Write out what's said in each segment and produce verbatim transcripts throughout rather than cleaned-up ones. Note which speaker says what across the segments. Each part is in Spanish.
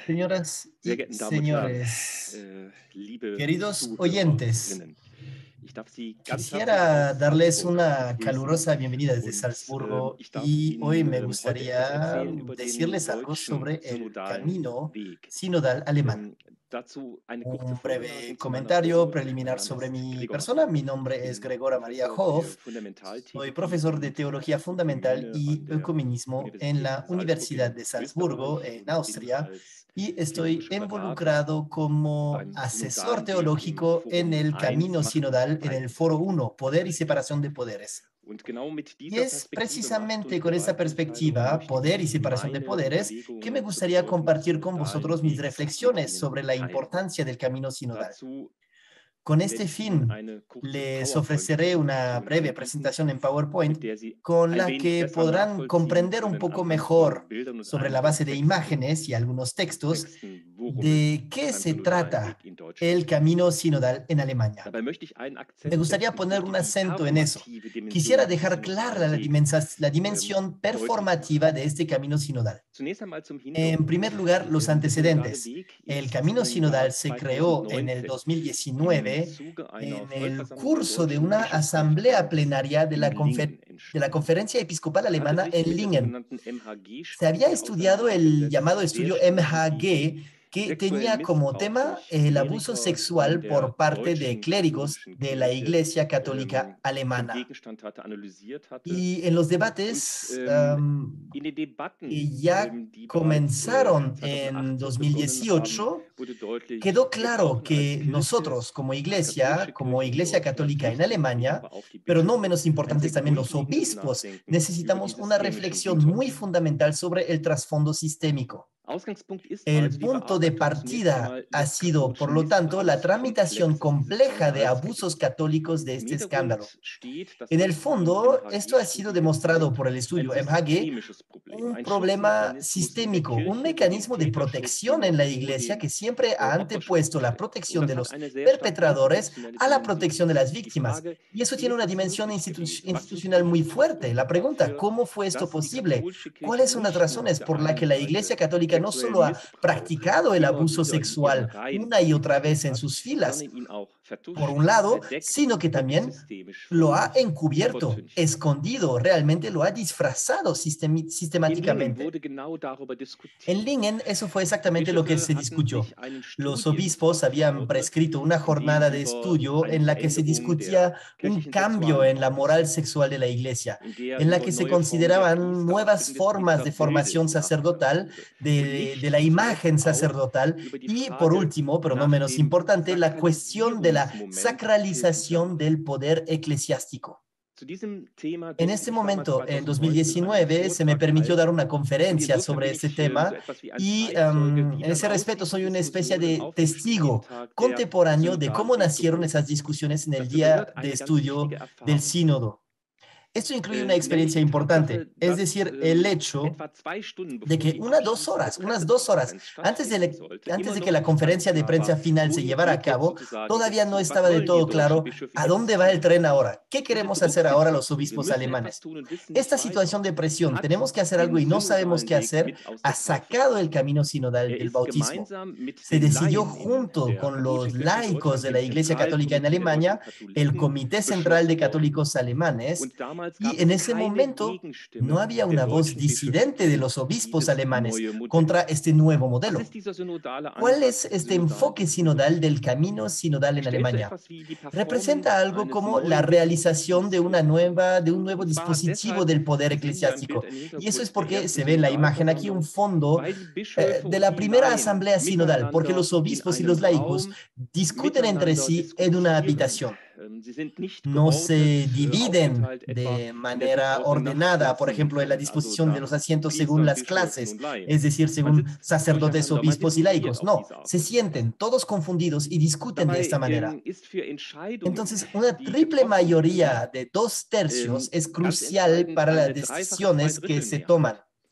Speaker 1: Señoras
Speaker 2: Sehr
Speaker 1: y
Speaker 2: geehrten Damen und Herren,
Speaker 1: señores,
Speaker 2: äh, liebe
Speaker 1: queridos oyentes,
Speaker 2: Zuhörerinnen, ich darf Sie ganz herzlich
Speaker 1: quisiera
Speaker 2: aus
Speaker 1: darles
Speaker 2: Salzburg
Speaker 1: una
Speaker 2: begrüßen
Speaker 1: calurosa bienvenida desde
Speaker 2: und ähm,
Speaker 1: Salzburgo
Speaker 2: ich darf
Speaker 1: y hoy
Speaker 2: Ihnen
Speaker 1: me
Speaker 2: ähm, heute etwas
Speaker 1: gustaría
Speaker 2: erzählen über den
Speaker 1: decirles algo
Speaker 2: deutschen
Speaker 1: sobre el
Speaker 2: synodalen
Speaker 1: camino
Speaker 2: Weg.
Speaker 1: sinodal alemán.
Speaker 2: Ähm, dazu eine kurze
Speaker 1: Un breve
Speaker 2: Vorbemerkung zu meiner
Speaker 1: comentario
Speaker 2: Person. Mein
Speaker 1: preliminar
Speaker 2: Name
Speaker 1: sobre
Speaker 2: ist
Speaker 1: mi
Speaker 2: Gregor
Speaker 1: persona.
Speaker 2: Maria
Speaker 1: Mi
Speaker 2: Hoff. Ich
Speaker 1: nombre es
Speaker 2: bin
Speaker 1: Gregora María
Speaker 2: Professor für
Speaker 1: Hoff. Soy
Speaker 2: Fundamentaltheologie
Speaker 1: profesor de
Speaker 2: und
Speaker 1: Teología Fundamental
Speaker 2: Ökumene
Speaker 1: y
Speaker 2: an der
Speaker 1: Ecumenismo en
Speaker 2: Universität
Speaker 1: la
Speaker 2: Salzburg
Speaker 1: Universidad
Speaker 2: in
Speaker 1: de Salzburgo,
Speaker 2: Österreich
Speaker 1: en
Speaker 2: und bin
Speaker 1: Austria,
Speaker 2: als
Speaker 1: y estoy
Speaker 2: theologischer Berater
Speaker 1: involucrado como
Speaker 2: beim
Speaker 1: asesor
Speaker 2: synodalen Weg im
Speaker 1: teológico en
Speaker 2: Forum
Speaker 1: el
Speaker 2: eins
Speaker 1: camino
Speaker 2: Macht und
Speaker 1: sinodal en el Foro
Speaker 2: Gewaltenteilung.
Speaker 1: uno, Poder y Separación de Poderes.
Speaker 2: Und genau mit
Speaker 1: Y
Speaker 2: dieser
Speaker 1: es
Speaker 2: Perspektive Macht
Speaker 1: precisamente
Speaker 2: und
Speaker 1: con esa
Speaker 2: Gewaltenteilung
Speaker 1: perspectiva,
Speaker 2: möchte ich
Speaker 1: poder y
Speaker 2: Ihnen
Speaker 1: separación de
Speaker 2: meine
Speaker 1: poderes, que me
Speaker 2: Überlegungen zur
Speaker 1: gustaría
Speaker 2: Bedeutung des
Speaker 1: compartir con
Speaker 2: synodalen
Speaker 1: vosotros mis
Speaker 2: Wegs mit
Speaker 1: reflexiones
Speaker 2: Ihnen
Speaker 1: sobre la
Speaker 2: teilen.
Speaker 1: importancia del camino sinodal.
Speaker 2: Dazu
Speaker 1: Con
Speaker 2: werde
Speaker 1: este
Speaker 2: ich Ihnen
Speaker 1: fin,
Speaker 2: eine kurze
Speaker 1: les ofreceré una
Speaker 2: PowerPoint-Präsentation
Speaker 1: breve
Speaker 2: anbieten,
Speaker 1: presentación en PowerPoint
Speaker 2: mit der Sie
Speaker 1: con
Speaker 2: ein
Speaker 1: la
Speaker 2: wenig
Speaker 1: que
Speaker 2: besser
Speaker 1: podrán
Speaker 2: nachvollziehen
Speaker 1: comprender un
Speaker 2: können
Speaker 1: poco
Speaker 2: anhand von
Speaker 1: mejor
Speaker 2: Bildern und
Speaker 1: sobre la
Speaker 2: einigen
Speaker 1: base de
Speaker 2: Texten,
Speaker 1: imágenes y algunos textos
Speaker 2: Texten, worum es
Speaker 1: de qué
Speaker 2: beim
Speaker 1: se
Speaker 2: synodalen
Speaker 1: trata
Speaker 2: Weg in
Speaker 1: el
Speaker 2: Deutschland geht.
Speaker 1: camino sinodal en Alemania.
Speaker 2: Dabei möchte ich einen
Speaker 1: Me
Speaker 2: Akzent
Speaker 1: gustaría
Speaker 2: setzen
Speaker 1: poner
Speaker 2: auf
Speaker 1: un
Speaker 2: die
Speaker 1: acento en eso.
Speaker 2: performative Dimension
Speaker 1: Quisiera
Speaker 2: dieses
Speaker 1: dejar clara
Speaker 2: synodalen
Speaker 1: la,
Speaker 2: Wegs
Speaker 1: dimensa- la
Speaker 2: ähm,
Speaker 1: dimensión
Speaker 2: deutlich machen.
Speaker 1: performativa de este camino sinodal.
Speaker 2: Zunächst einmal zum
Speaker 1: En primer
Speaker 2: Hintergrund.
Speaker 1: lugar, los
Speaker 2: Ähm, Der synodale
Speaker 1: antecedentes.
Speaker 2: Weg
Speaker 1: El
Speaker 2: ist
Speaker 1: camino
Speaker 2: im Jahr
Speaker 1: sinodal se creó en el
Speaker 2: zweitausendneunzehn im
Speaker 1: dos mil diecinueve
Speaker 2: Zuge einer
Speaker 1: en el
Speaker 2: Vollversammlung der
Speaker 1: curso de
Speaker 2: deutschen
Speaker 1: una asamblea
Speaker 2: Bischofskonferenz
Speaker 1: plenaria de
Speaker 2: in
Speaker 1: la, confer-
Speaker 2: Lingen
Speaker 1: de la
Speaker 2: entstanden.
Speaker 1: Conferencia Episcopal
Speaker 2: Es hatte
Speaker 1: Alemana
Speaker 2: sich
Speaker 1: en
Speaker 2: mit der
Speaker 1: Lingen.
Speaker 2: sogenannten M H
Speaker 1: Se había
Speaker 2: G-Studie
Speaker 1: estudiado el
Speaker 2: auseinandergesetzt,
Speaker 1: llamado
Speaker 2: der
Speaker 1: estudio
Speaker 2: Studie, die
Speaker 1: M H G, que
Speaker 2: sexuellen
Speaker 1: tenía como
Speaker 2: Missbrauch
Speaker 1: tema
Speaker 2: durch
Speaker 1: el abuso
Speaker 2: Kleriker in
Speaker 1: sexual
Speaker 2: der
Speaker 1: por parte de
Speaker 2: deutschen
Speaker 1: clérigos
Speaker 2: katholischen
Speaker 1: de la
Speaker 2: Kirche
Speaker 1: Iglesia
Speaker 2: ähm,
Speaker 1: Católica
Speaker 2: zum
Speaker 1: Alemana.
Speaker 2: Gegenstand hatte, analysiert hatte.
Speaker 1: Y en los
Speaker 2: Und
Speaker 1: debates
Speaker 2: ähm,
Speaker 1: um,
Speaker 2: in den Debatten,
Speaker 1: que ya
Speaker 2: ähm, die bereits äh,
Speaker 1: comenzaron en
Speaker 2: zweitausendachtzehn begonnen haben,
Speaker 1: dos mil dieciocho,
Speaker 2: wurde deutlich,
Speaker 1: quedó
Speaker 2: wir
Speaker 1: claro
Speaker 2: brauchen als
Speaker 1: que
Speaker 2: Kirche,
Speaker 1: nosotros como
Speaker 2: als
Speaker 1: iglesia,
Speaker 2: katholische
Speaker 1: como
Speaker 2: Kirche in
Speaker 1: iglesia
Speaker 2: Deutschland,
Speaker 1: católica en
Speaker 2: nicht nur wir,
Speaker 1: Alemania,
Speaker 2: aber auch die
Speaker 1: pero no
Speaker 2: Bischöfe,
Speaker 1: menos
Speaker 2: ein sehr
Speaker 1: importantes también los
Speaker 2: grundlegendes
Speaker 1: obispos,
Speaker 2: Nachdenken über
Speaker 1: necesitamos
Speaker 2: die
Speaker 1: una
Speaker 2: systemischen
Speaker 1: reflexión muy
Speaker 2: Hintergründe.
Speaker 1: fundamental sobre el trasfondo sistémico.
Speaker 2: Ausgangspunkt ist
Speaker 1: El
Speaker 2: also die
Speaker 1: punto de
Speaker 2: Bearbeitung zunächst
Speaker 1: partida
Speaker 2: einmal
Speaker 1: ha
Speaker 2: des
Speaker 1: sido, por
Speaker 2: katholischen
Speaker 1: lo tanto, la tramitación
Speaker 2: Missbrauchskomplexes dieses
Speaker 1: compleja de
Speaker 2: Skandals
Speaker 1: abusos
Speaker 2: gewesen.
Speaker 1: católicos de
Speaker 2: Im
Speaker 1: este escándalo.
Speaker 2: Hintergrund steht, dass
Speaker 1: En el
Speaker 2: das die
Speaker 1: fondo, esto ha sido
Speaker 2: M H G-Studie
Speaker 1: demostrado
Speaker 2: gezeigt,
Speaker 1: por el
Speaker 2: ein
Speaker 1: estudio M H G,
Speaker 2: systemisches Problem,
Speaker 1: un
Speaker 2: ein
Speaker 1: problema
Speaker 2: Schutzmechanismus in der
Speaker 1: sistémico, un
Speaker 2: Kirche, der den
Speaker 1: mecanismo de
Speaker 2: Täterschutz
Speaker 1: protección
Speaker 2: immer
Speaker 1: en la
Speaker 2: vor
Speaker 1: iglesia
Speaker 2: dem
Speaker 1: que siempre
Speaker 2: äh,
Speaker 1: ha
Speaker 2: Opferschutz
Speaker 1: antepuesto la
Speaker 2: stellt. Und
Speaker 1: protección de
Speaker 2: das hat
Speaker 1: los
Speaker 2: eine sehr stark
Speaker 1: perpetradores
Speaker 2: institutionelle
Speaker 1: a la
Speaker 2: Dimension.
Speaker 1: protección de las
Speaker 2: Die
Speaker 1: víctimas.
Speaker 2: Frage,
Speaker 1: Y eso
Speaker 2: wie
Speaker 1: tiene
Speaker 2: ist
Speaker 1: una
Speaker 2: das
Speaker 1: dimensión
Speaker 2: möglich
Speaker 1: institu-
Speaker 2: gewesen? Was sind
Speaker 1: institucional
Speaker 2: die
Speaker 1: muy fuerte. La
Speaker 2: Hauptgründe
Speaker 1: pregunta,
Speaker 2: dafür,
Speaker 1: ¿cómo fue esto
Speaker 2: dass die
Speaker 1: posible?
Speaker 2: katholische Kirche
Speaker 1: ¿Cuáles son las
Speaker 2: nicht nur auf
Speaker 1: razones
Speaker 2: der
Speaker 1: por las
Speaker 2: einen
Speaker 1: que la
Speaker 2: Seite
Speaker 1: iglesia católica no
Speaker 2: sexuellen
Speaker 1: solo ha
Speaker 2: Missbrauch
Speaker 1: practicado el
Speaker 2: immer
Speaker 1: abuso
Speaker 2: wieder in ihren
Speaker 1: sexual
Speaker 2: Reihen
Speaker 1: una y otra vez
Speaker 2: verurteilt
Speaker 1: en
Speaker 2: hat,
Speaker 1: sus filas,
Speaker 2: sondern ihn auch
Speaker 1: por
Speaker 2: vertuscht,
Speaker 1: un lado,
Speaker 2: verdeckt
Speaker 1: sino que
Speaker 2: und
Speaker 1: también
Speaker 2: systemisch
Speaker 1: lo ha
Speaker 2: verhüllt,
Speaker 1: encubierto,
Speaker 2: übertüncht?
Speaker 1: escondido, realmente lo ha disfrazado sistemi-
Speaker 2: In Lingen
Speaker 1: sistemáticamente?
Speaker 2: wurde genau darüber
Speaker 1: En
Speaker 2: diskutiert.
Speaker 1: Lingen, eso fue
Speaker 2: Die
Speaker 1: exactamente lo que
Speaker 2: Bischöfe
Speaker 1: se
Speaker 2: hatten
Speaker 1: discutió.
Speaker 2: sich einen
Speaker 1: Los obispos
Speaker 2: Studientag
Speaker 1: habían
Speaker 2: verordnet,
Speaker 1: prescrito una
Speaker 2: in dem
Speaker 1: jornada de
Speaker 2: über
Speaker 1: estudio
Speaker 2: eine
Speaker 1: en la que se
Speaker 2: Veränderung der
Speaker 1: discutía un
Speaker 2: kirchlichen
Speaker 1: cambio en la
Speaker 2: Sexualmoral,
Speaker 1: moral sexual de la iglesia,
Speaker 2: in der
Speaker 1: en la
Speaker 2: über
Speaker 1: que se
Speaker 2: neue Formen der
Speaker 1: consideraban nuevas
Speaker 2: Priesterausbildung des
Speaker 1: formas de formación
Speaker 2: Priesterbildes nachgedacht
Speaker 1: sacerdotal,
Speaker 2: wurde und
Speaker 1: de, de la
Speaker 2: nicht zuletzt
Speaker 1: imagen
Speaker 2: auch
Speaker 1: sacerdotal,
Speaker 2: über die
Speaker 1: y por
Speaker 2: Frage
Speaker 1: último, pero no
Speaker 2: nach
Speaker 1: menos
Speaker 2: dem
Speaker 1: importante, la cuestión de la
Speaker 2: Sakralisierungsmoment des
Speaker 1: sacralización
Speaker 2: Kirchenklers.
Speaker 1: del poder eclesiástico.
Speaker 2: Zu diesem Thema
Speaker 1: En
Speaker 2: durfte
Speaker 1: este
Speaker 2: ich damals
Speaker 1: momento, en
Speaker 2: zweitausendneunzehn einen
Speaker 1: dos mil diecinueve, se me
Speaker 2: Vortrag
Speaker 1: permitió dar
Speaker 2: halten
Speaker 1: una
Speaker 2: und
Speaker 1: conferencia
Speaker 2: insofern
Speaker 1: sobre
Speaker 2: bin
Speaker 1: este
Speaker 2: ich ähm, so
Speaker 1: tema
Speaker 2: etwas wie ein
Speaker 1: y
Speaker 2: Zeitzeuge,
Speaker 1: em,
Speaker 2: wie
Speaker 1: en
Speaker 2: dann
Speaker 1: ese respecto
Speaker 2: ausliefen
Speaker 1: soy una especie
Speaker 2: Diskussionen
Speaker 1: de
Speaker 2: auf dem
Speaker 1: testigo
Speaker 2: Studientag der
Speaker 1: contemporáneo de cómo
Speaker 2: synodalen Weg
Speaker 1: nacieron esas
Speaker 2: geboten.
Speaker 1: discusiones en el
Speaker 2: Dazu
Speaker 1: día
Speaker 2: gehört
Speaker 1: de
Speaker 2: eine ganz wichtige
Speaker 1: estudio del
Speaker 2: Erfahrung,
Speaker 1: sínodo. Esto incluye una
Speaker 2: äh, nämlich
Speaker 1: experiencia
Speaker 2: die
Speaker 1: importante,
Speaker 2: Tatsache,
Speaker 1: es
Speaker 2: dass
Speaker 1: decir, el
Speaker 2: ähm,
Speaker 1: hecho
Speaker 2: etwa zwei Stunden
Speaker 1: de
Speaker 2: bevor
Speaker 1: que
Speaker 2: die
Speaker 1: una, dos
Speaker 2: abschließende
Speaker 1: horas, unas dos horas
Speaker 2: Pressekonferenz
Speaker 1: antes de,
Speaker 2: stattfinden
Speaker 1: le-
Speaker 2: sollte,
Speaker 1: antes
Speaker 2: immer
Speaker 1: de que
Speaker 2: noch
Speaker 1: la
Speaker 2: nicht ganz
Speaker 1: conferencia de
Speaker 2: klar war,
Speaker 1: prensa final se
Speaker 2: wohin
Speaker 1: llevara a
Speaker 2: geht jetzt
Speaker 1: cabo,
Speaker 2: sozusagen der
Speaker 1: todavía no
Speaker 2: Zug, was
Speaker 1: estaba de
Speaker 2: wollen die
Speaker 1: todo
Speaker 2: deutschen
Speaker 1: claro
Speaker 2: Bischöfe
Speaker 1: a
Speaker 2: jetzt
Speaker 1: dónde va el
Speaker 2: tun.
Speaker 1: tren ahora. ¿Qué
Speaker 2: Diese
Speaker 1: queremos hacer ahora los
Speaker 2: Drucksituation, wir
Speaker 1: obispos
Speaker 2: müssen etwas
Speaker 1: alemanes?
Speaker 2: tun und wissen
Speaker 1: Esta
Speaker 2: nicht
Speaker 1: situación
Speaker 2: weiter,
Speaker 1: de presión,
Speaker 2: hat
Speaker 1: tenemos que hacer algo
Speaker 2: den
Speaker 1: y no sabemos
Speaker 2: synodalen
Speaker 1: qué
Speaker 2: Weg
Speaker 1: hacer,
Speaker 2: mit aus
Speaker 1: ha
Speaker 2: der Taufe
Speaker 1: sacado el
Speaker 2: gehoben.
Speaker 1: camino sinodal
Speaker 2: Er
Speaker 1: del
Speaker 2: ist
Speaker 1: bautismo.
Speaker 2: gemeinsam mit
Speaker 1: Se
Speaker 2: den
Speaker 1: decidió
Speaker 2: Laien in
Speaker 1: junto
Speaker 2: der
Speaker 1: con
Speaker 2: katholischen
Speaker 1: los
Speaker 2: Kirche in
Speaker 1: laicos
Speaker 2: Deutschland,
Speaker 1: de
Speaker 2: dem
Speaker 1: la Iglesia Católica en
Speaker 2: Zentralkomitee der deutschen
Speaker 1: Alemania, el
Speaker 2: Katholiken,
Speaker 1: Comité Central de
Speaker 2: beschlossen worden.
Speaker 1: Católicos Alemanes,
Speaker 2: Und damals gab
Speaker 1: y en
Speaker 2: es
Speaker 1: ese
Speaker 2: keine
Speaker 1: momento no
Speaker 2: Gegenstimme
Speaker 1: había
Speaker 2: der
Speaker 1: una voz
Speaker 2: deutschen Bischöfe
Speaker 1: disidente de
Speaker 2: gegen
Speaker 1: los obispos
Speaker 2: dieses
Speaker 1: alemanes
Speaker 2: neue Modell.
Speaker 1: contra este nuevo
Speaker 2: Was
Speaker 1: modelo.
Speaker 2: ist dieser synodale
Speaker 1: ¿Cuál es
Speaker 2: Ansatz des
Speaker 1: este
Speaker 2: synodalen
Speaker 1: enfoque
Speaker 2: Weges in
Speaker 1: sinodal del
Speaker 2: Deutschland?
Speaker 1: camino sinodal
Speaker 2: Er
Speaker 1: en
Speaker 2: stellt so
Speaker 1: Alemania?
Speaker 2: etwas wie die
Speaker 1: Representa
Speaker 2: Performance
Speaker 1: algo
Speaker 2: eines
Speaker 1: como la
Speaker 2: neuen
Speaker 1: realización de
Speaker 2: Dispositivs
Speaker 1: una
Speaker 2: Christi dar.
Speaker 1: nueva, de un nuevo
Speaker 2: Und zwar
Speaker 1: dispositivo
Speaker 2: deshalb,
Speaker 1: del poder
Speaker 2: Sie sehen hier ein Bild
Speaker 1: eclesiástico.
Speaker 2: im
Speaker 1: Y eso es
Speaker 2: Hintergrund der
Speaker 1: porque
Speaker 2: ersten
Speaker 1: se ve en la imagen aquí un
Speaker 2: Synodalversammlung,
Speaker 1: fondo
Speaker 2: weil die
Speaker 1: eh,
Speaker 2: Bischöfe
Speaker 1: de
Speaker 2: und
Speaker 1: la
Speaker 2: die
Speaker 1: primera
Speaker 2: Laien
Speaker 1: asamblea sinodal, porque
Speaker 2: miteinander
Speaker 1: los
Speaker 2: in
Speaker 1: obispos y
Speaker 2: einem
Speaker 1: los laicos
Speaker 2: Raum
Speaker 1: discuten entre
Speaker 2: miteinander
Speaker 1: sí en una
Speaker 2: diskutieren.
Speaker 1: habitación.
Speaker 2: Ähm, Sie sind nicht
Speaker 1: No se
Speaker 2: geordnet äh,
Speaker 1: dividen
Speaker 2: aufgeteilt, etwa
Speaker 1: de
Speaker 2: in der
Speaker 1: manera
Speaker 2: Sitzordnung nach
Speaker 1: ordenada, por
Speaker 2: Klassen,
Speaker 1: ejemplo, en la
Speaker 2: also
Speaker 1: disposición de
Speaker 2: nach
Speaker 1: los asientos según
Speaker 2: Priestern,
Speaker 1: las
Speaker 2: Bischöfen und
Speaker 1: clases,
Speaker 2: Laien.
Speaker 1: es decir,
Speaker 2: Man
Speaker 1: según
Speaker 2: sitzt
Speaker 1: sacerdotes,
Speaker 2: durcheinander, man
Speaker 1: obispos y
Speaker 2: diskutiert
Speaker 1: laicos.
Speaker 2: auf
Speaker 1: No,
Speaker 2: diese Art
Speaker 1: se
Speaker 2: und Weise.
Speaker 1: sienten todos confundidos y discuten de esta
Speaker 2: Dabei
Speaker 1: manera.
Speaker 2: ähm, ist für Entscheidungen,
Speaker 1: Entonces, una
Speaker 2: die
Speaker 1: triple
Speaker 2: getroffen werden,
Speaker 1: mayoría de dos tercios
Speaker 2: ähm,
Speaker 1: es
Speaker 2: ganz
Speaker 1: crucial
Speaker 2: entscheidend
Speaker 1: para las
Speaker 2: eine dreifache
Speaker 1: decisiones que se
Speaker 2: Zweidrittelmehrheit.
Speaker 1: toman.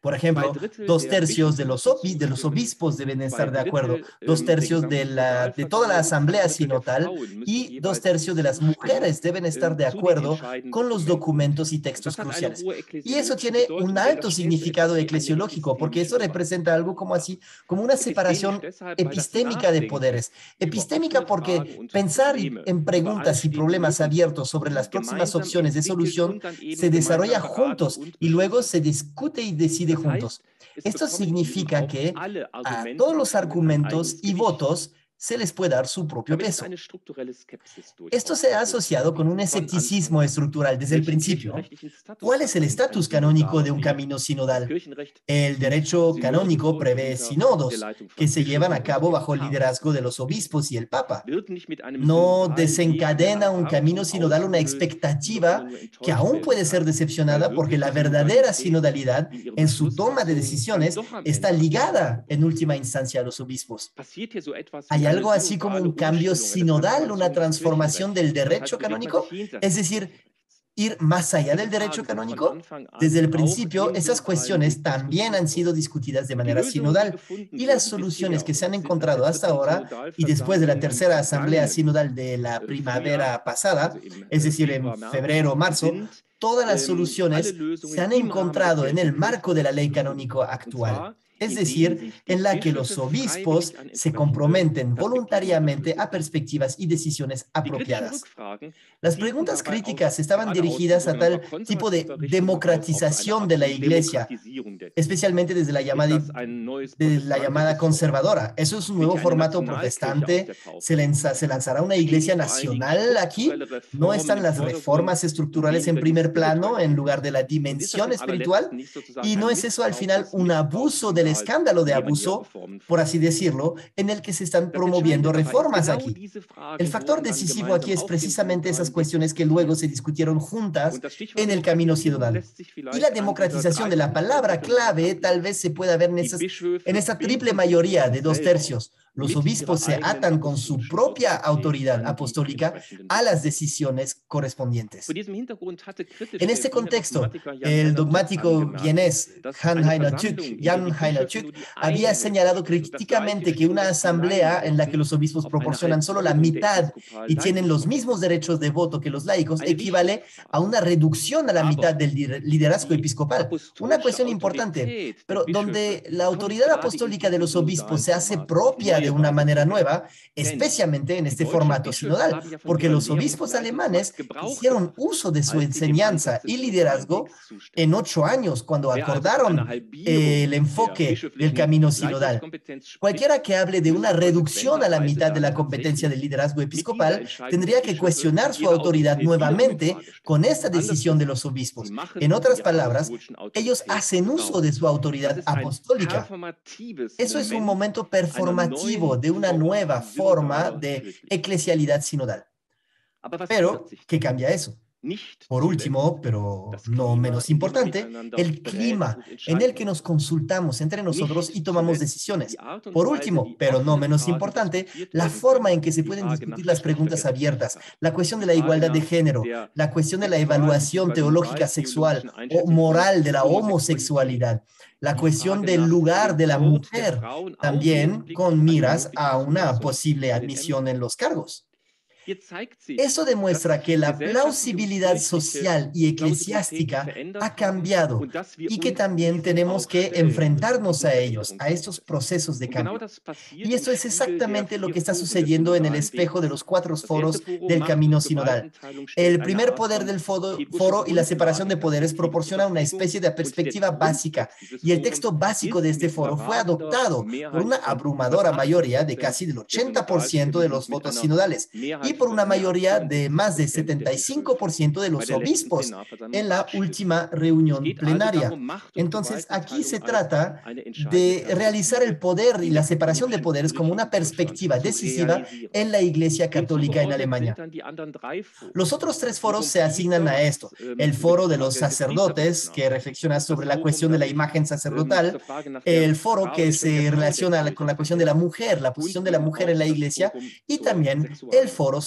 Speaker 1: Por ejemplo, dos tercios de los, obi- de los obispos deben estar de acuerdo, dos tercios de, la, de toda la asamblea sinodal y dos tercios de las mujeres deben estar de acuerdo con los documentos y textos cruciales. Y eso tiene un alto significado eclesiológico, porque eso representa algo como así, como una separación epistémica de poderes. Epistémica porque pensar en preguntas y problemas abiertos sobre las próximas opciones de solución se desarrolla juntos y luego se discute y decide juntos. Esto significa que a todos los argumentos y votos se les puede dar su propio peso. Esto se ha asociado con un escepticismo estructural desde el principio. ¿Cuál es el estatus canónico de un camino sinodal? El derecho canónico prevé sinodos que se llevan a cabo bajo el liderazgo de los obispos y el Papa. No desencadena un camino sinodal una expectativa que aún puede ser decepcionada porque la verdadera sinodalidad en su toma de decisiones está ligada en última instancia a los obispos. ¿Hay algo así como un cambio sinodal, una transformación del derecho canónico? Es decir, ir más allá del derecho canónico. Desde el principio, esas cuestiones también han sido discutidas de manera sinodal y las soluciones que se han encontrado hasta ahora y después de la tercera asamblea sinodal de la primavera pasada, es decir, en febrero o marzo, todas las soluciones se han encontrado en el marco de la ley canónico actual. Es decir, en la que los obispos se comprometen voluntariamente a perspectivas y decisiones apropiadas. Las preguntas críticas estaban dirigidas a tal tipo de democratización de la Iglesia, especialmente desde la llamada, de la llamada conservadora. Eso es un nuevo formato protestante. ¿Se, lanza, ¿Se lanzará una Iglesia nacional aquí? ¿No están las reformas estructurales en primer plano en lugar de la dimensión espiritual? ¿Y no es eso al final un abuso del escándalo de abuso, por así decirlo, en el que se están promoviendo reformas aquí? El factor decisivo aquí es precisamente esas cuestiones que luego se discutieron juntas en el camino sinodal. Y la democratización de la palabra clave tal vez se pueda ver en, esas, en esa triple mayoría de dos tercios. Los obispos se atan con su propia autoridad apostólica a las decisiones correspondientes. En este contexto, el dogmático vienés Jan-Heiner Tück, Jan-Heiner Tück había señalado críticamente que una asamblea en la que los obispos proporcionan solo la mitad y tienen los mismos derechos de voto que los laicos equivale a una reducción a la mitad del liderazgo episcopal. Una cuestión importante, pero donde la autoridad apostólica de los obispos se hace propia de de una manera nueva, especialmente en este formato sinodal, porque los obispos alemanes hicieron uso de su enseñanza y liderazgo en ocho años cuando acordaron eh, el enfoque del camino sinodal. Cualquiera que hable de una reducción a la mitad de la competencia del liderazgo episcopal tendría que cuestionar su autoridad nuevamente con esta decisión de los obispos. En otras palabras, ellos hacen uso de su autoridad apostólica. Eso es un momento performativo de una nueva forma de eclesialidad sinodal. Pero, ¿qué cambia eso? Por último, pero no menos importante, el clima en el que nos consultamos entre nosotros y tomamos decisiones. Por último, pero no menos importante, la forma en que se pueden discutir las preguntas abiertas, la cuestión de la igualdad de género, la cuestión de la evaluación teológica sexual o moral de la homosexualidad, la cuestión del lugar de la mujer, también con miras a una posible admisión en los cargos. Eso demuestra que la plausibilidad social y eclesiástica ha cambiado y que también tenemos que enfrentarnos a ellos, a estos procesos de cambio. Y esto es exactamente lo que está sucediendo en el espejo de los cuatro foros del camino sinodal. El primer poder del foro, foro y la separación de poderes proporciona una especie de perspectiva básica y el texto básico de este foro fue adoptado por una abrumadora mayoría de casi del ochenta por ciento de los votos sinodales y por una mayoría de más del setenta y cinco por ciento de los obispos en la última reunión plenaria. Entonces, aquí se trata de realizar el poder y la separación de poderes como una perspectiva decisiva en la Iglesia Católica en Alemania. Los otros tres foros se asignan a esto. El foro de los sacerdotes, que reflexiona sobre la cuestión de la imagen sacerdotal. El foro que se relaciona con la cuestión de la mujer, la posición de la mujer en la Iglesia. Y también el foro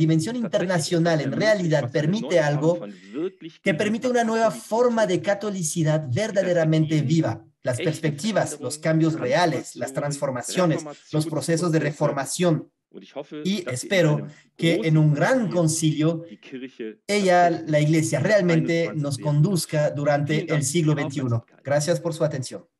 Speaker 1: dimensión internacional en realidad permite algo que permite una nueva forma de catolicidad verdaderamente viva. Las perspectivas, los cambios reales, las transformaciones, los procesos de reformación. Y espero que en un gran concilio ella, la Iglesia, realmente nos conduzca durante el siglo veintiuno. Gracias por su atención.